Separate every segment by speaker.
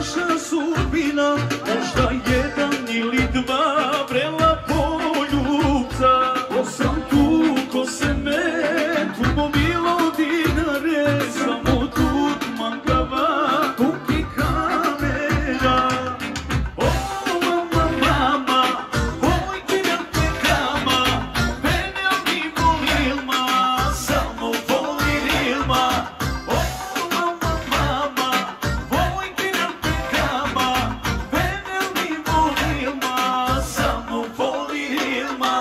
Speaker 1: naša sudbina, možda jedan ili dva vrela poljubca. Ko sam tu, ko se tubo bilo dinare, samo tut mangava, tuki kamera. O mama, mama, oj kiram te kama, mene mi volilma, samo volilma. O mama, mama, oj kiram te kama, mene mi volilma, samo volilma.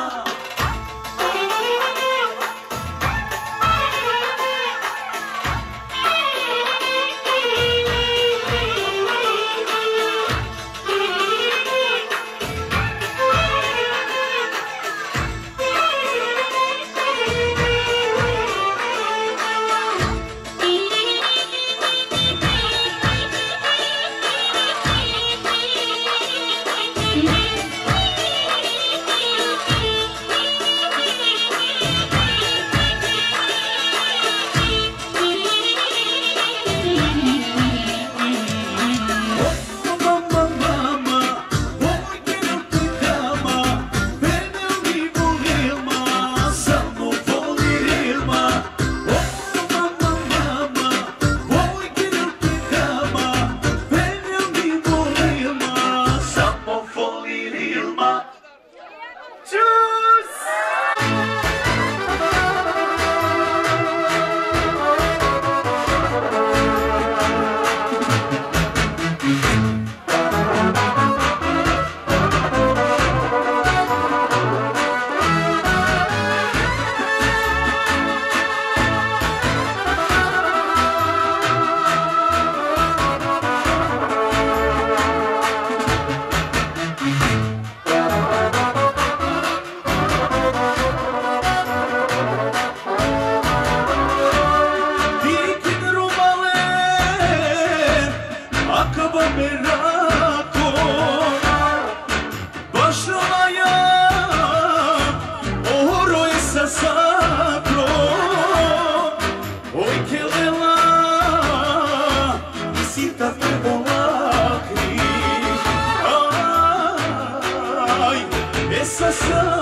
Speaker 1: Essa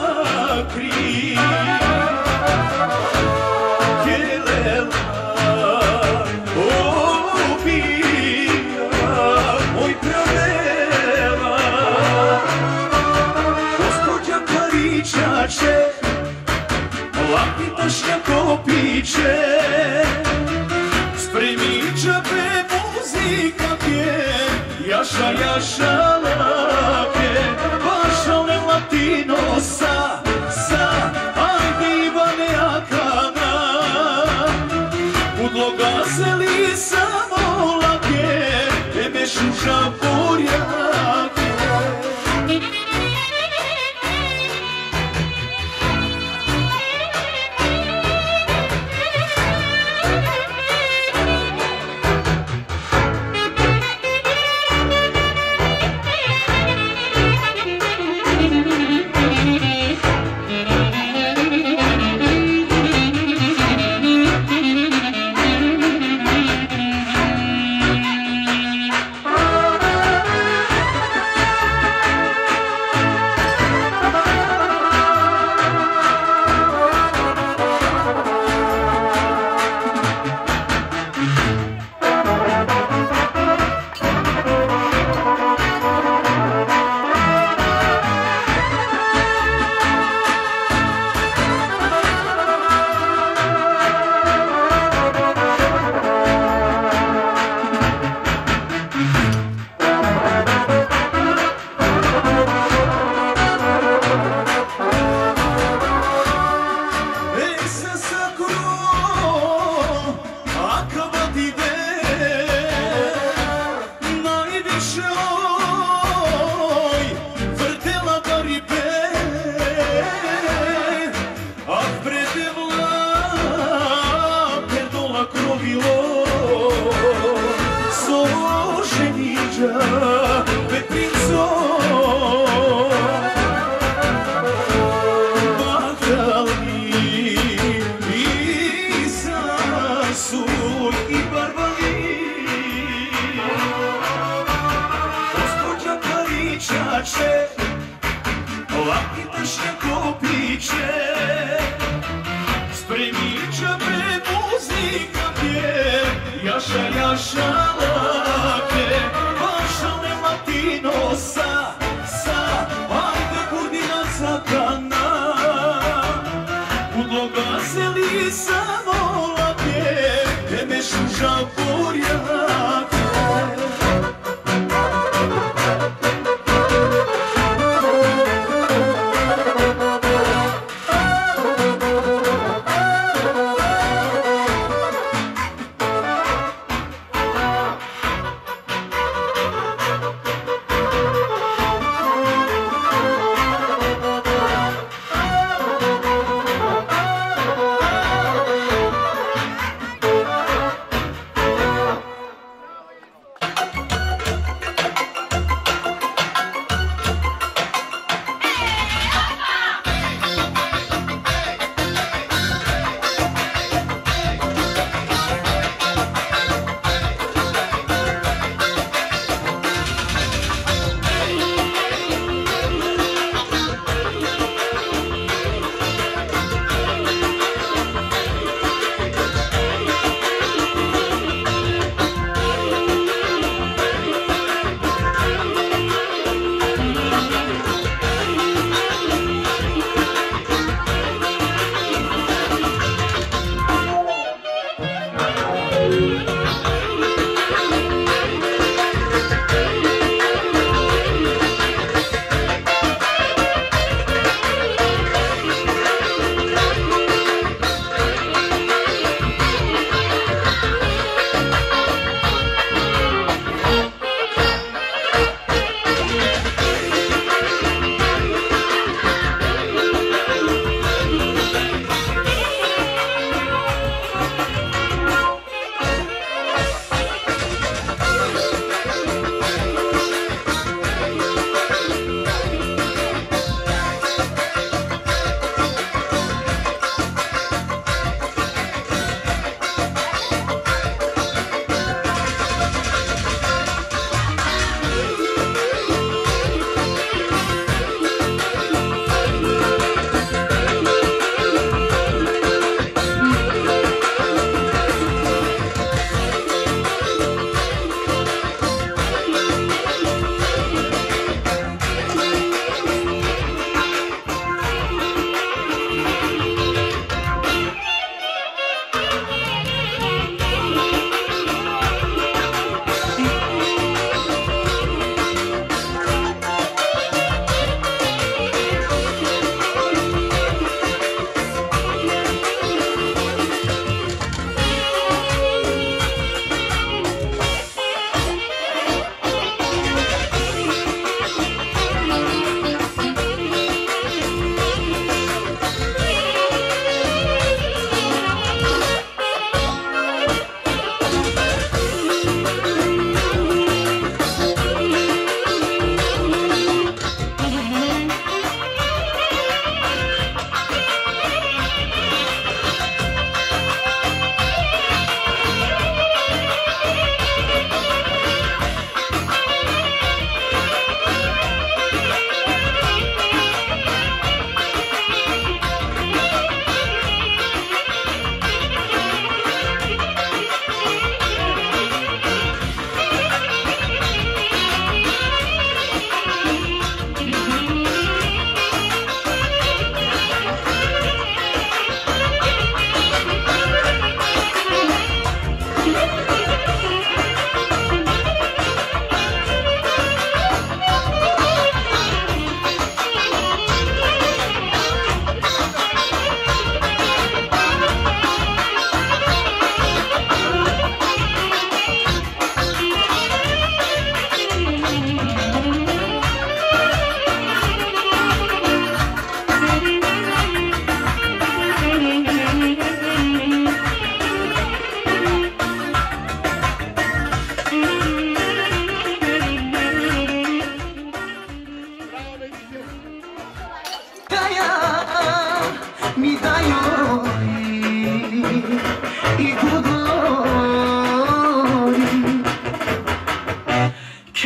Speaker 1: sacri que lela opia moj pravela Gospodja Parićače lapitašnja kopiće spremi džabe muzika pje jaša jaša lapje Pašale latino sa ajde Ivane Akana Udlo gazeli samo lake tebe šuša porjake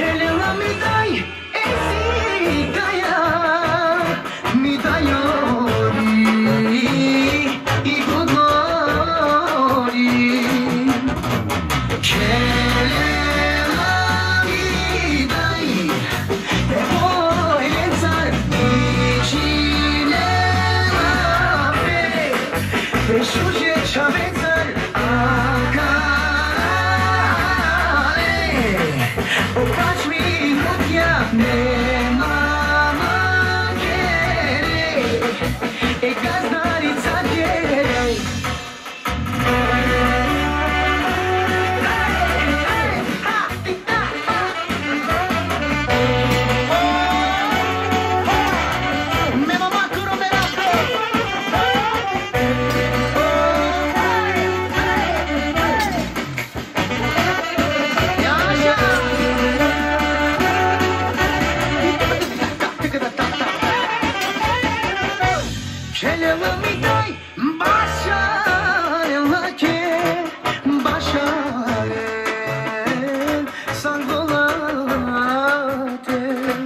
Speaker 2: Kelena mi dai esigaya mi dayori igogori Kelena mi dai e poi lenzar vicine la fe e shuje chavezar Watch me look ya ne mama kere e gaznari tsakere me mama kuro merato Kelema mi dai başarılı ki başarı sangolatı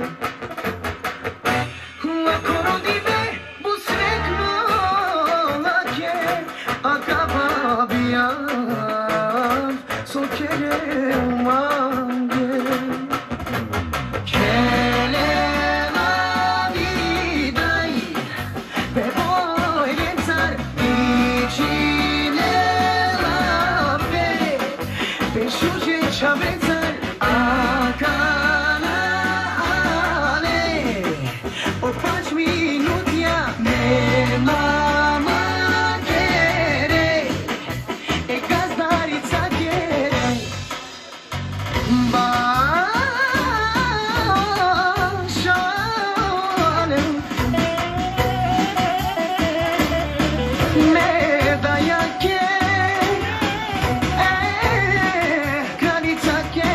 Speaker 2: La coro di me bu sretno la che acaba bian so kere umange Kelema mi dai e poi lenzar vicine la fe per shuje chavezar a canale o 5 minuti a me mama kere e gazdari tsakere başarım medalha que granica que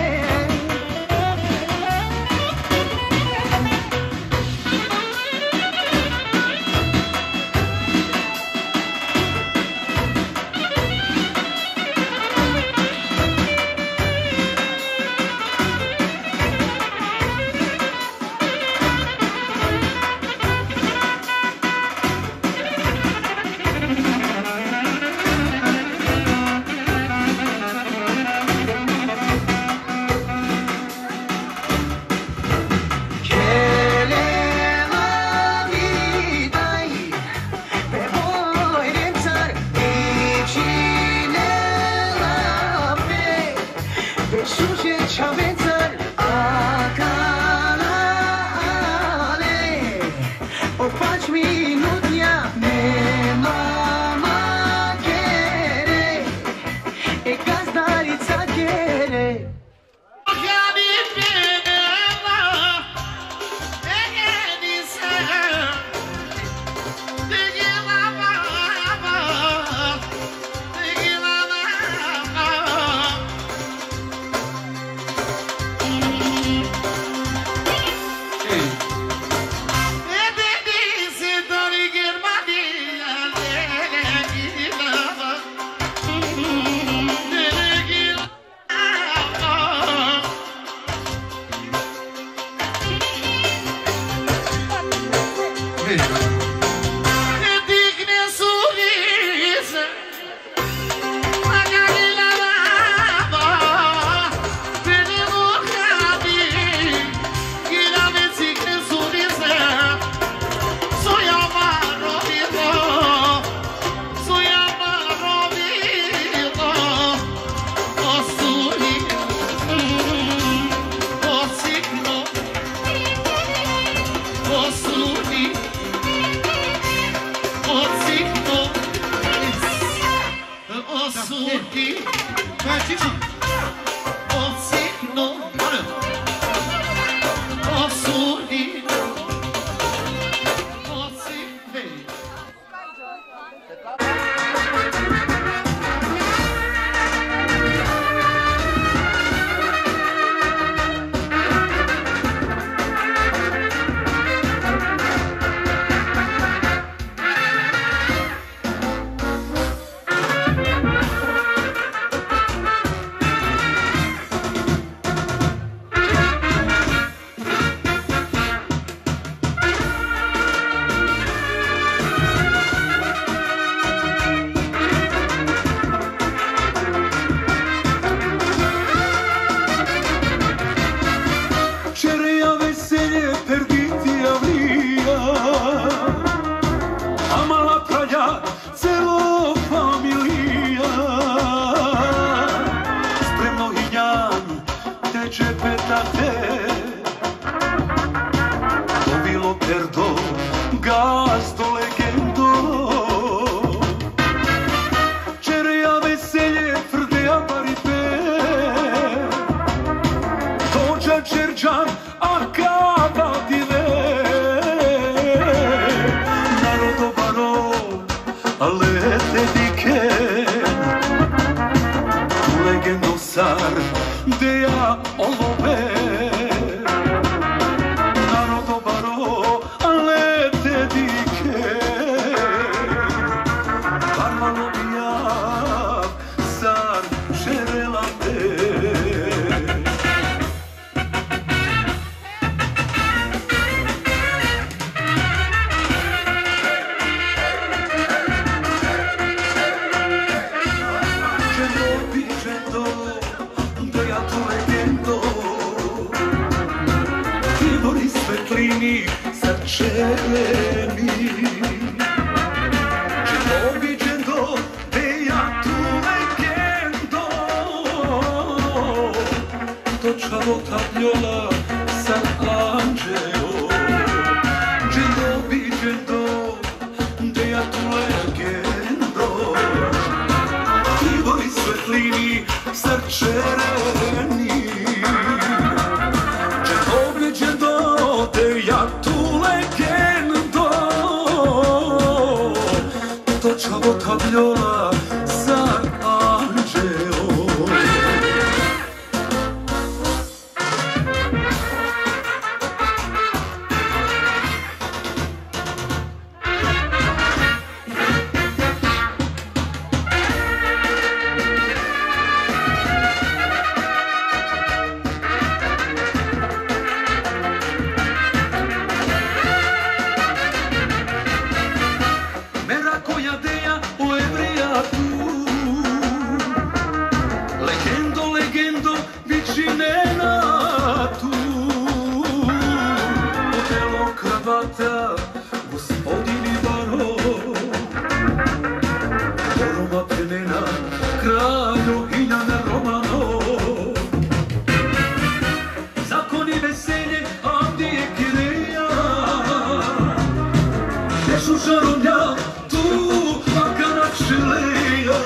Speaker 2: Kelema mi dai e poi lenzar vicine la fe per shuje chavezar a canale o 5 minuti a me mama kere e gazdari tsakere
Speaker 1: te. To bilo perdo, gazdo legendo. Čereja veselje, tvrde ambaripe. Dođa Čerđan, a kava dive. Narodo baro, ale te diken. Legendo sar, de ja olove. Narodo baro, ale te diken. Barmano bijav, sar, žerela te. Svetlini srčeveni. Džendo, džendo, te ja tu legendo. Točavo tabljola sa anđeo. Džendo, džendo, te ja tu legendo. Tivoli svetlini srčeveni. Ja tu legendo točavo tabljola za anđeo. Gospodini baro, Roma prenena, kraljoginja na Romano. Zakoni veselje, Avdije Kireja, Nešu žaronja, tu Akana Čileja.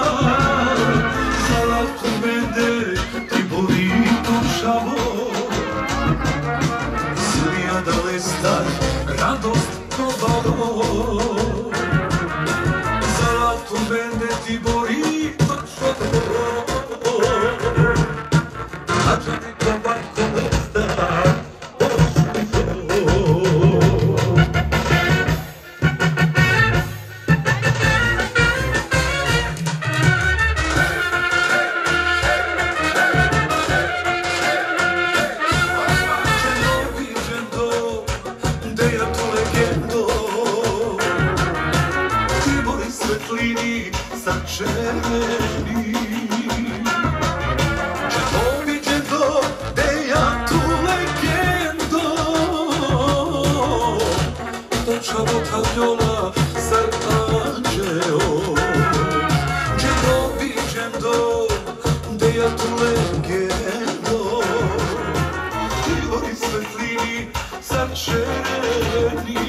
Speaker 1: Salatu vende, ti boli tušavo, Silija da lestar, radost provalo. Zalato vende ti bori točavo. A če ti kobako lestar, svetlini srčeveni. Džendo, džendo, de ja tu legendo. Točavo tabljola zar anđeo. Džendo, džendo, de ja tu legendo. Tivoli svetlini srčeveni.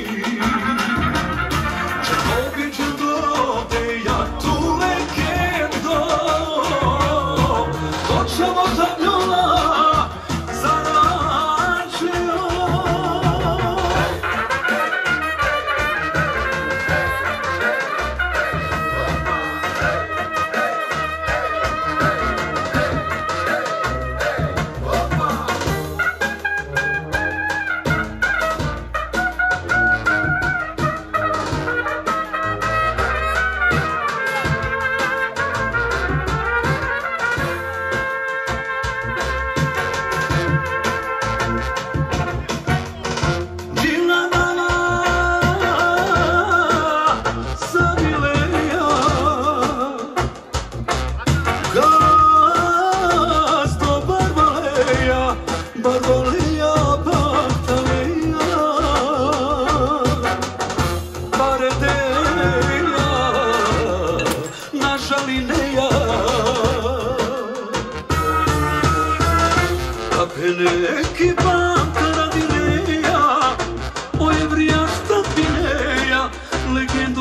Speaker 1: Ekipa Karadineja, o evrijašta Pineja, legendo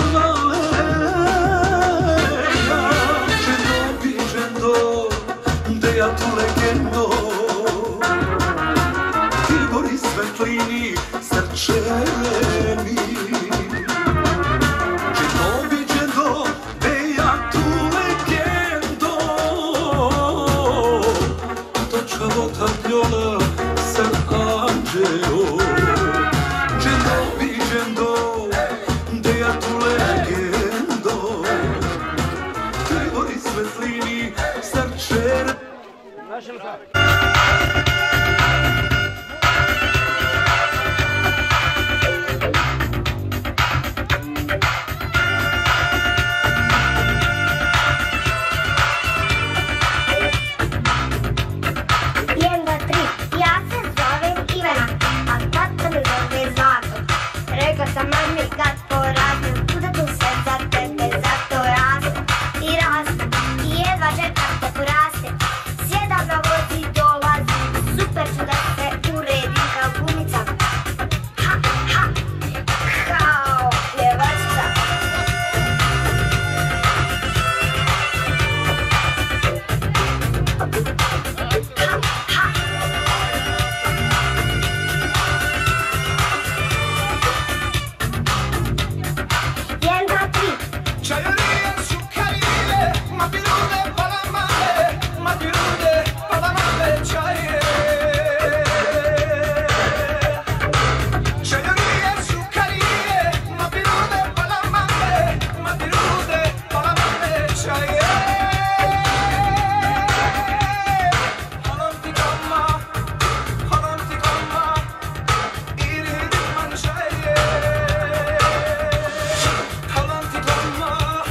Speaker 1: Bavaleja. Džendo bi džendo, deja tu legendo, ti gori svetlini, srčeni. Džendo bi džendo, deja tu legendo, točkavo tabljola, ser anđeo. Džendo bi džendo, deja tu legendo, ti gori svetlini, srčeni.
Speaker 3: Rekla sam mami kad porazim, kuda tu se za tebe, zato raste i raste i jedva čekam da poraste. Sjedam na vozi, dolazim, super ću da se uredim kao gumica. Ha, ha, kao pjevačica. Ha, ha.
Speaker 2: Čajorije su karije, ma pirude palamale, ma pirude palamale čaje. Čajorije su karije, ma pirude palamale, ma pirude palamale čaje. Halam ti kama, iri man čaje. Halam ti kama,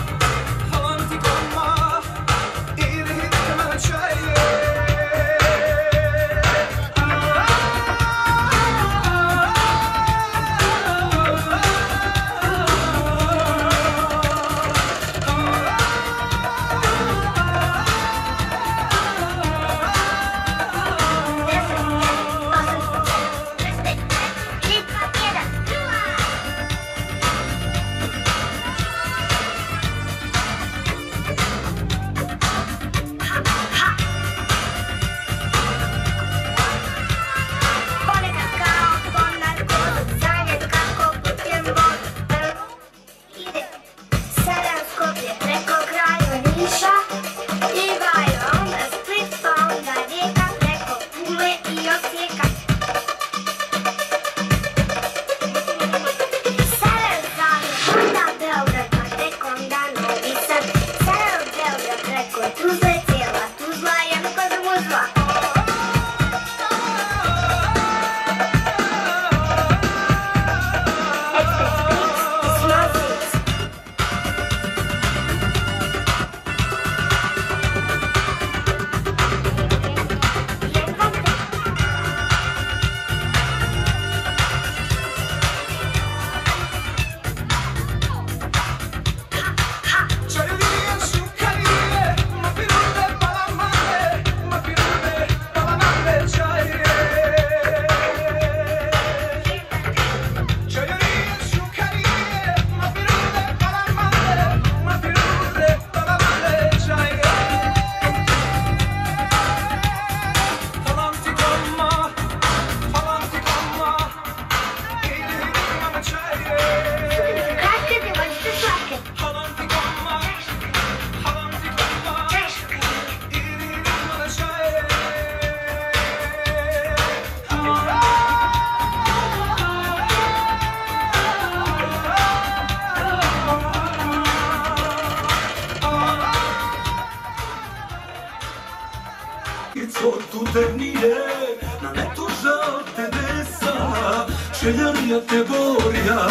Speaker 1: Ternije, na netu žalte desa, šeljarija te borja,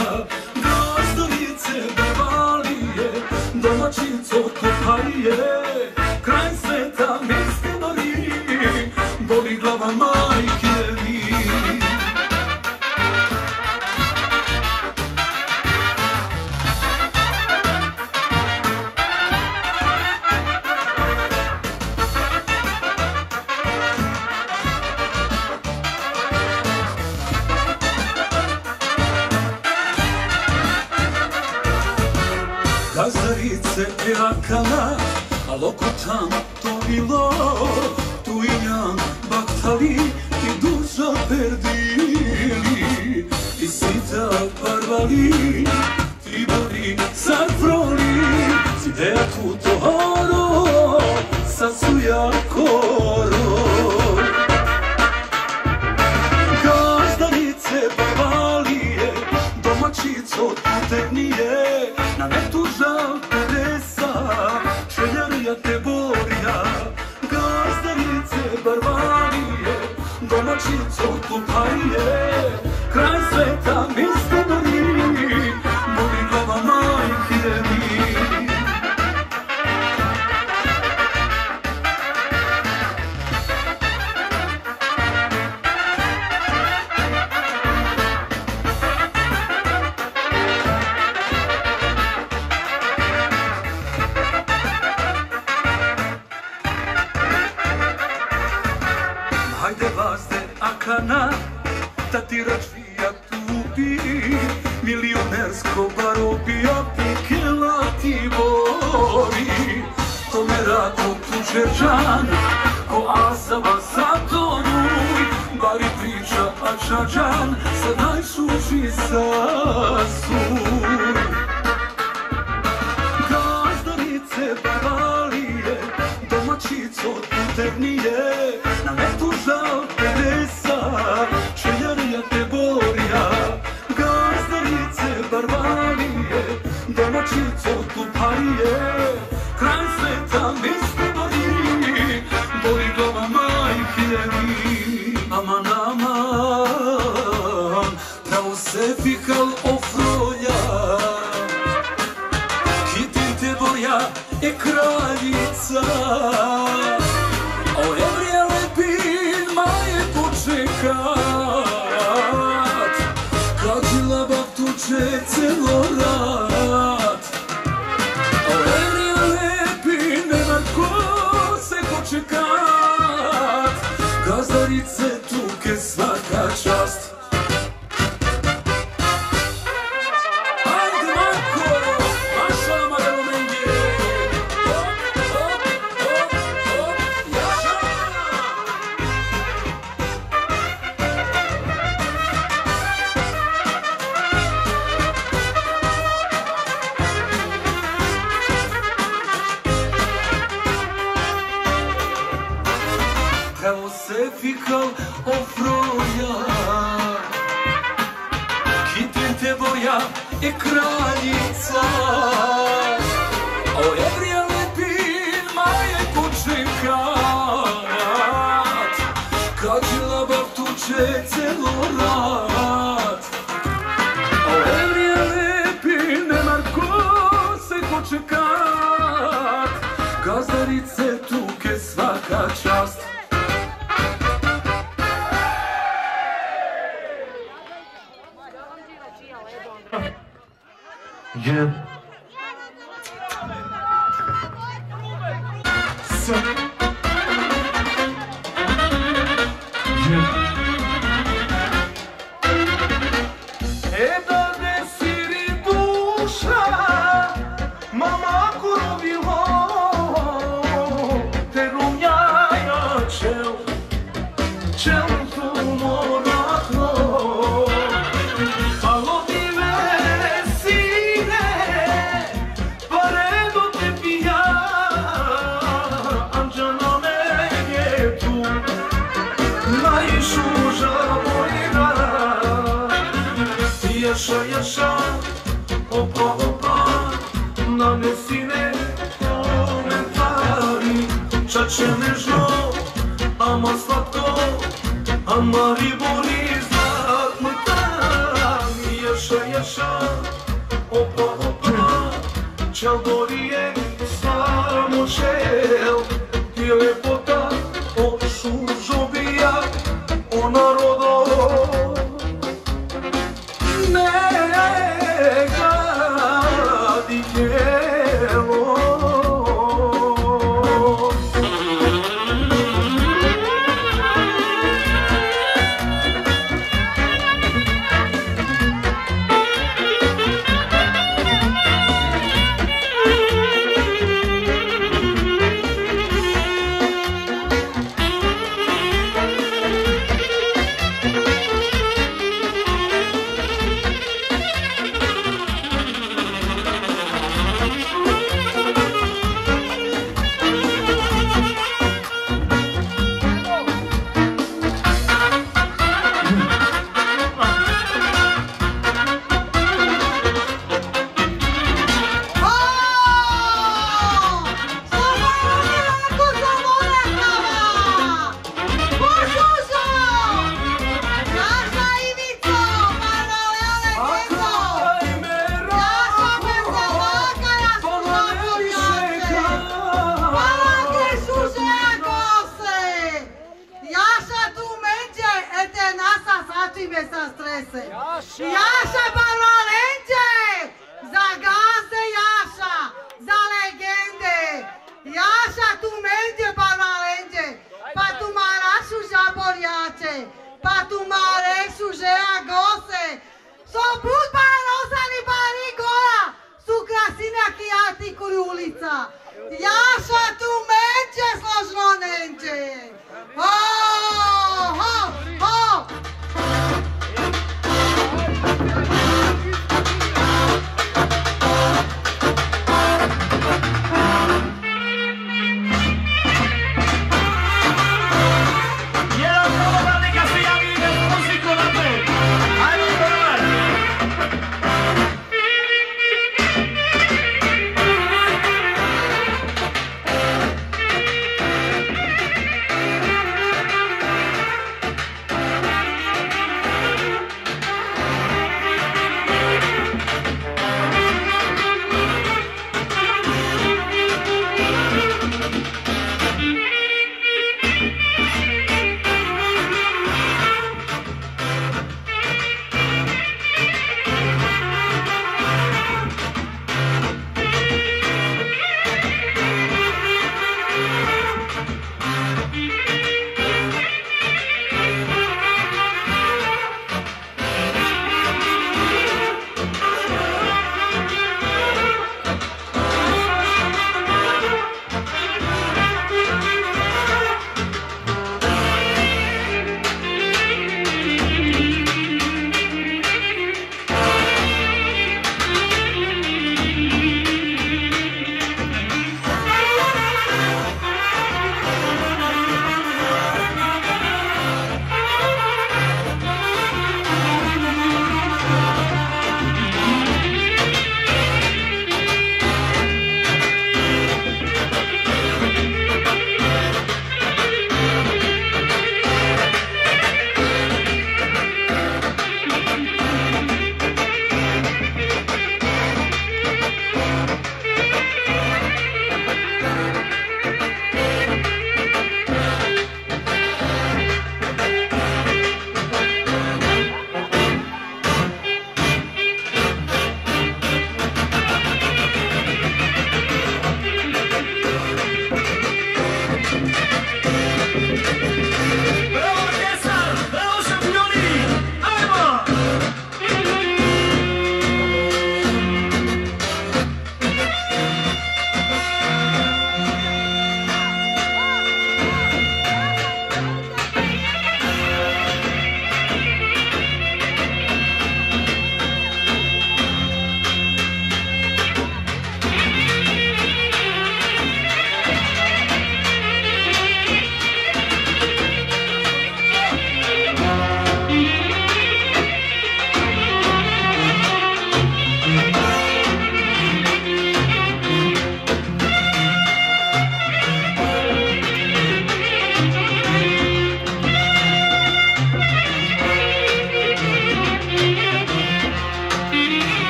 Speaker 1: gazdovice bevalije, domaćico kuhajije, kraj sveta mjeste mori, boli glava majke mi. gazdarice pjakana, a lokotan to bilo, tu injan baktali i duša perdili, i sita parvali, ti bori sarfroli, si dea tuto horo, sa suja koro. Gazdarice parvalije, domaćico tutevnije, na netu žal Teresa, čeljarija te borja. Gazdarice parvalije, domaćico tuparije, kraj sveta miste dori, boli glava majke mi. Hajde vazde akana, da ti račvija tupi, milionersko barobija pikela ti bori. To me rado tuđerđan, ko Azava zatonuj, bari priča Ačađan, sad najsuži sasuj. Gazdarice parvalije, domaćico tutevnije, na metu žal Teresa, čeljarija te borja. Gazdarice parvalije, domaćico tuparije, kraj sveta miste dori, boli glava majke mi. Aman, aman, pravo se fikal ofroja, kitin te borja je kraljica. O evrije lepin maje počekat, kad ji labav tuče celo rat. O evrije lepin nema ko se počekat, gazdarice tuke svaka čast. Evo se fikal ofroja, kitin te boja je kraljica. O evrije lepin maje počekat, kad ji labav tuče celo rat. O evrije lepin nema ko se počekat, gazdarice tuke svaka čast.
Speaker 2: Yeah. So. Yeah. Da ne siri duša, mama kurovilo, te rumjaja čel tu moratno. Yaşa, hopa hopa, na nesine komentari. Čače nežno, ama slatko, ama ribori zlatno tani. Yaşa, hopa hopa, čel gorije samo čel. Ti lepota, o šužobija, o narodo.
Speaker 4: si me sa strese. Jaša Barbalenče! Za gazde Jaša! Za legende! Jaša tu menđe Barbalenče! Pa tu marašu žaborjače! Pa tu marešu žeja gose! So put barosani bari gora! Su krasina kijati kuri ulica! Jaša tu menđe složno nenđe! Ho! Ho! Ho!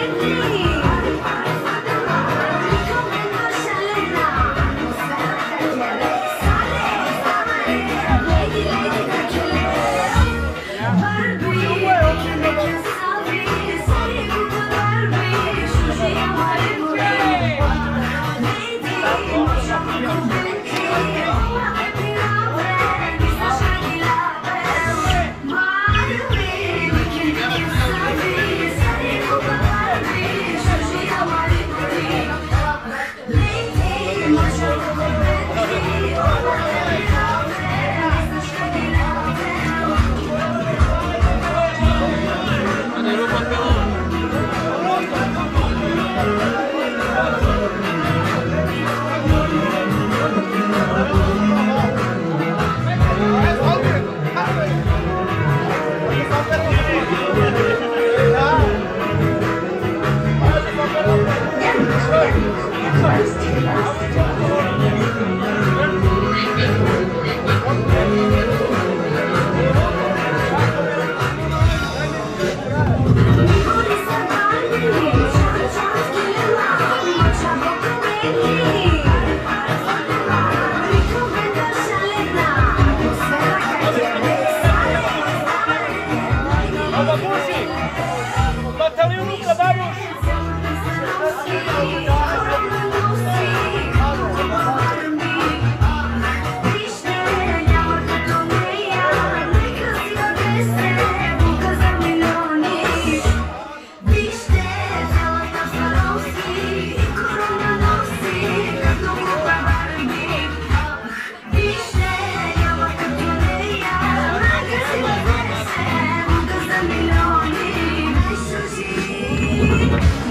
Speaker 3: Thank you.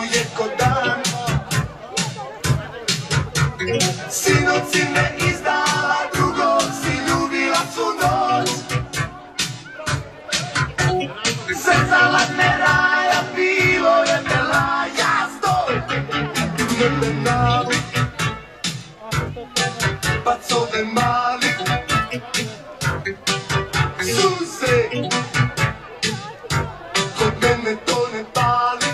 Speaker 2: je ko dan. Sinoć si me izdala, drugo si ljubila svu noć. Zezala me raja, bilo je bela, ja stoj. Nebe nali, pacove mali, suze, kod mene to ne pali.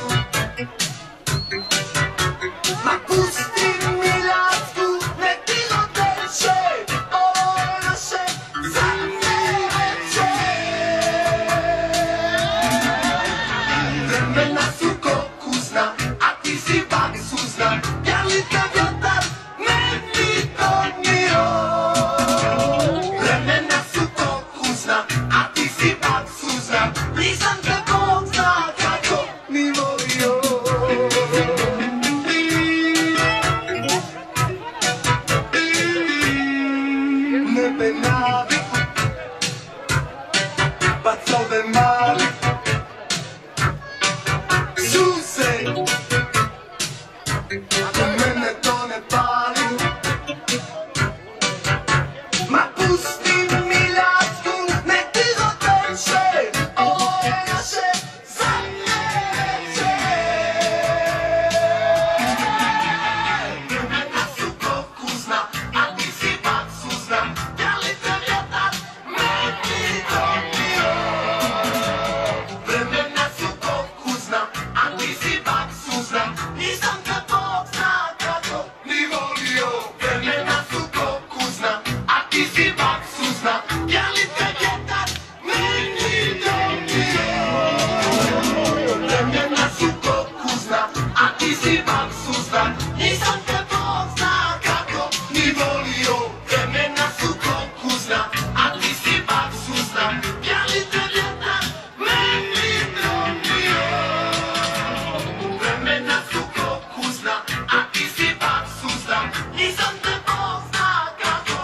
Speaker 2: Ma pusti mi lacku, nek ti oteče, ovo je naše zadnje večer. Vremena su ko kuzna, a ti si bak suzna, jeli te vjetar, meni donio. Vremena su ko kuzna, a ti si bak suzna, nisam te Bog zna kako ni volio. Nebe nali, pacove mali, suze, kod mene to ne pali. Ma pusti mi lacku, nek ti oteče, ovo je naše zadnje večer. Vremena su ko kuzna, a ti si bak suzna, jeli te vjetar, meni donio. Vremena su ko kuzna, a ti si bak suzna, nisam te Bog zna kako ni volio. Vremena su ko kuzna, a ti si bak suzna, jeli te vjetar, meni donio. Vremena su ko kuzna, a ti si bak suzna, nisam te Bog zna kako ni volio. Vremena su ko kuzna, a ti si bak suzna, jeli te vjetar, meni donio. Vremena su ko kuzna, a ti si bak suzna, nisam te Bog zna kako.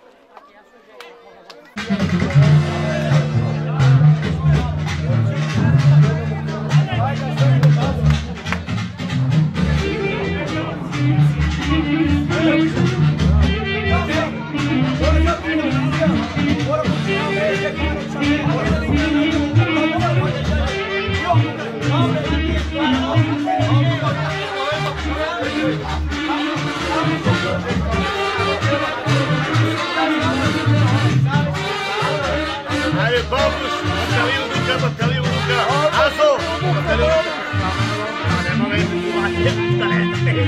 Speaker 5: Ajde, Bobuš, Batkali u ruka, Azo, Batkali u ruka. Nema veze,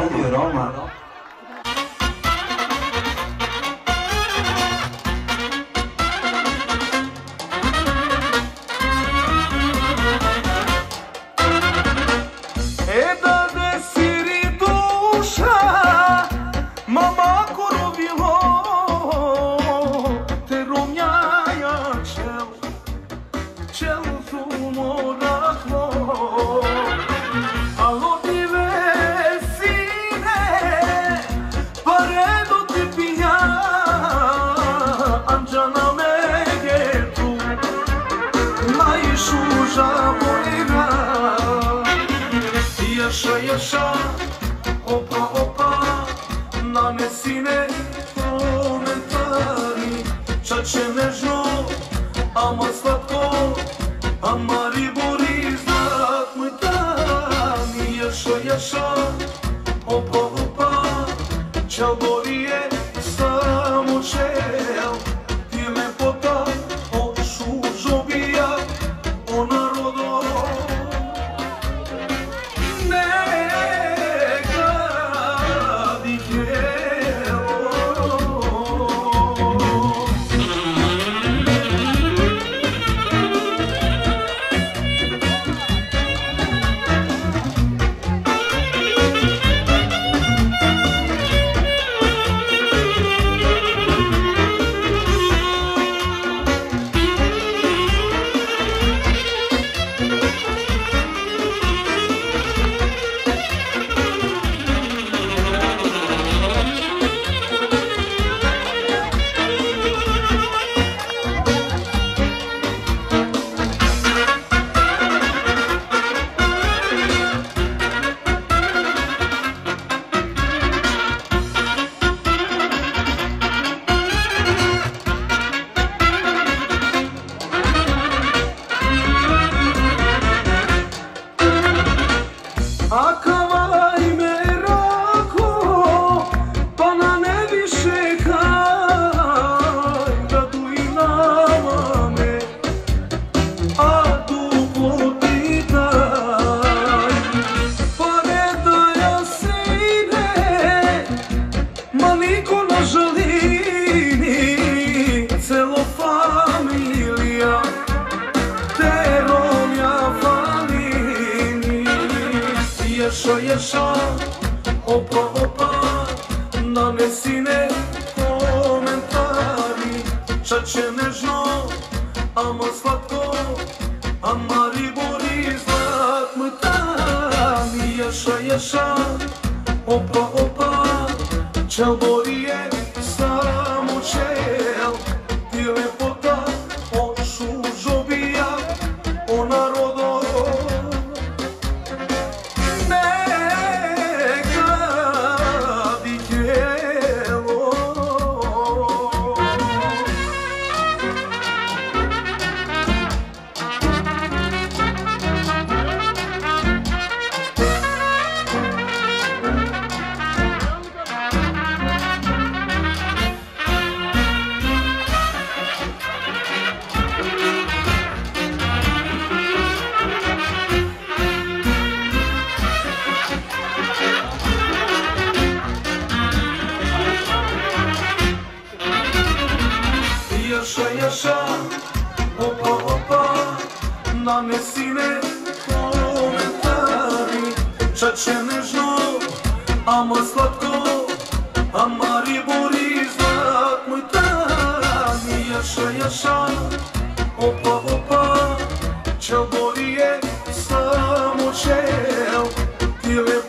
Speaker 6: Radio Roma.
Speaker 1: Jaša, opa, opa, na mesine komentari, čače nežno, ama slatko, ama ribori znak moj dani. Jaša, opa, opa, čel gorije samo čel, ti lepota ošu žobija, o narodo. Jaša, opa, opa, na mesine komentari, čače nežno, ama slatko, ama ribori znak moj dani. Jaša, opa, opa, čel gorije samo čel, ti lepota ošu žobija, o narodo. Jaša, opa, opa, na mesine komentari, čače nežno, ama slatko, ama ribori znak moj dani. Jaša, opa, opa, čel gorije samo čel, ti